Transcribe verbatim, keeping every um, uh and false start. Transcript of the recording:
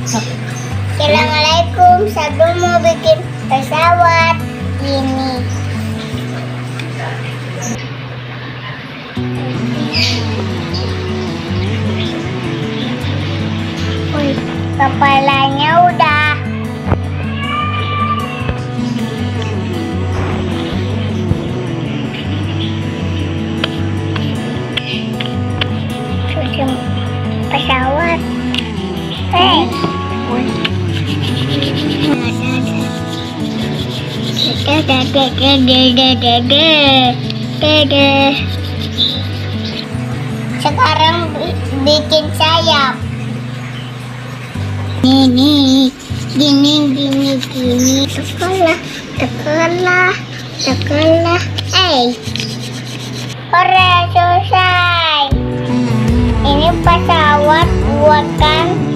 Assalamualaikum, Sadu mau bikin pesawat ini. Wih, kepalanya udah. Cuci pesawat. Hey. Sekarang bikin sayap. Ini, gini, gini, gini. Sekolah, sekolah, sekolah. Eh, hore, selesai. Ini pesawat buatan